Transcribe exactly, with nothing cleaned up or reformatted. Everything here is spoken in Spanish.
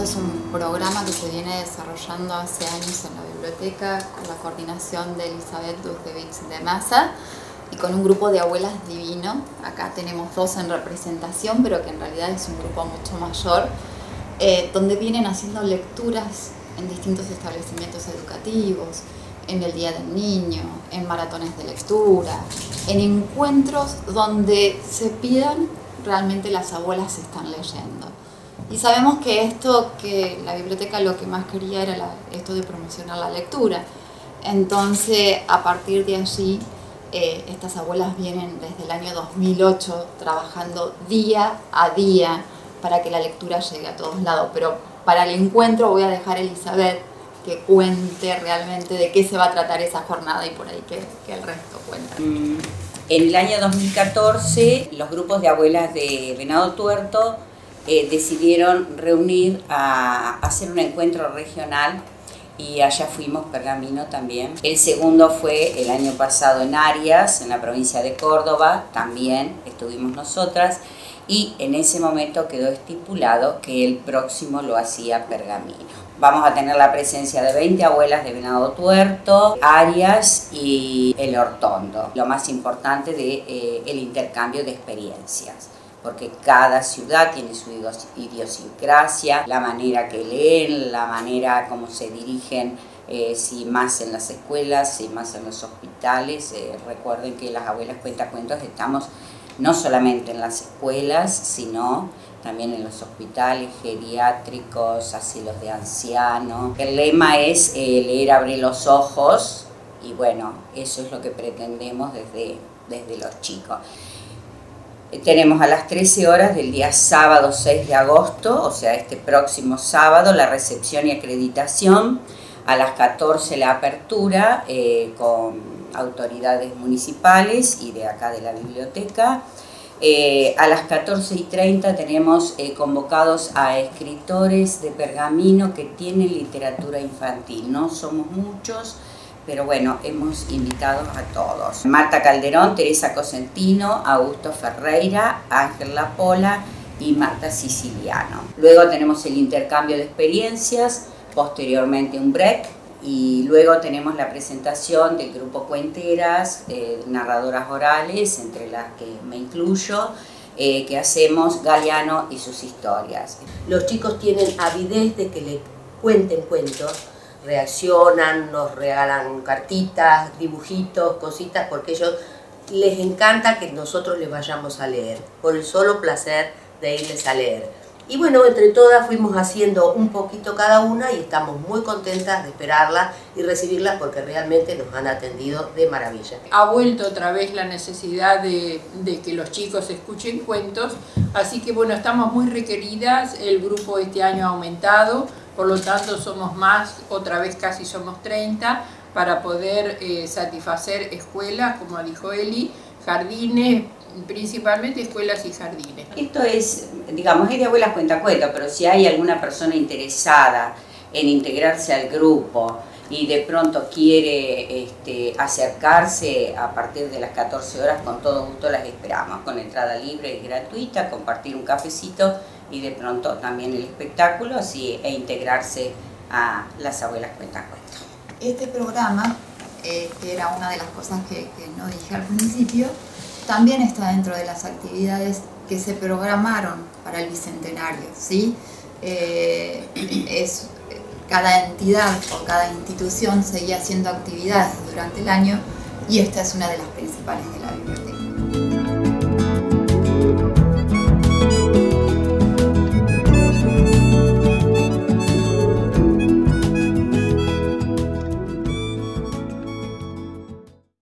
esto es un programa que se viene desarrollando hace años en la biblioteca con la coordinación de Elizabeth Dujevich de Massa y con un grupo de abuelas divino. Acá tenemos dos en representación, pero que en realidad es un grupo mucho mayor, eh, donde vienen haciendo lecturas en distintos establecimientos educativos, en el Día del Niño, en maratones de lectura, en encuentros donde se pidan realmente las abuelas están leyendo. Y sabemos que esto, que la biblioteca lo que más quería era la, esto de promocionar la lectura. Entonces, a partir de allí, eh, estas abuelas vienen desde el año dos mil ocho trabajando día a día para que la lectura llegue a todos lados. Pero para el encuentro voy a dejar a Elizabeth que cuente realmente de qué se va a tratar esa jornada y por ahí que, que el resto cuenta. Mm, en el año dos mil catorce, los grupos de abuelas de Venado Tuerto eh, decidieron reunir a, a hacer un encuentro regional y allá fuimos, Pergamino también. El segundo fue el año pasado en Arias, en la provincia de Córdoba, también estuvimos nosotras. Y en ese momento quedó estipulado que el próximo lo hacía Pergamino. Vamos a tener la presencia de veinte abuelas de Venado Tuerto, Arias y El Hortondo. Lo más importante de eh, el intercambio de experiencias, porque cada ciudad tiene su idiosincrasia, la manera que leen, la manera como se dirigen, eh, si más en las escuelas, si más en los hospitales. Eh, recuerden que las abuelas cuentacuentos estamos no solamente en las escuelas, sino también en los hospitales geriátricos, asilos de ancianos. El lema es eh, leer abre los ojos, y bueno, eso es lo que pretendemos desde, desde los chicos. Eh, tenemos a las trece horas del día sábado seis de agosto, o sea, este próximo sábado, la recepción y acreditación. A las catorce la apertura eh, con autoridades municipales y de acá de la biblioteca. Eh, a las catorce y treinta tenemos eh, convocados a escritores de Pergamino que tienen literatura infantil. No somos muchos, pero bueno, hemos invitado a todos. Marta Calderón, Teresa Cosentino, Augusto Ferreira, Ángel Lapola y Marta Siciliano. Luego tenemos el intercambio de experiencias, posteriormente un break, y luego tenemos la presentación del grupo Cuenteras, eh, narradoras orales, entre las que me incluyo, eh, que hacemos Galeano y sus historias. Los chicos tienen avidez de que le cuenten cuentos, reaccionan, nos regalan cartitas, dibujitos, cositas, porque a ellos les encanta que nosotros les vayamos a leer, por el solo placer de irles a leer. Y bueno, entre todas fuimos haciendo un poquito cada una y estamos muy contentas de esperarla y recibirla porque realmente nos han atendido de maravilla. Ha vuelto otra vez la necesidad de, de que los chicos escuchen cuentos, así que bueno, estamos muy requeridas, el grupo este año ha aumentado, por lo tanto somos más, otra vez casi somos treinta, para poder eh, satisfacer escuelas, como dijo Eli, jardines, principalmente escuelas y jardines. Esto es, digamos, es de abuelas cuentacuentos, pero si hay alguna persona interesada en integrarse al grupo y de pronto quiere este, acercarse a partir de las catorce horas, con todo gusto las esperamos, con entrada libre y gratuita, compartir un cafecito y de pronto también el espectáculo, así, e integrarse a las abuelas cuentacuentos. Este programa, eh, que era una de las cosas que, que no dije al principio, también está dentro de las actividades que se programaron para el Bicentenario, ¿sí? Eh, es, cada entidad o cada institución seguía haciendo actividades durante el año y esta es una de las principales de la biblioteca.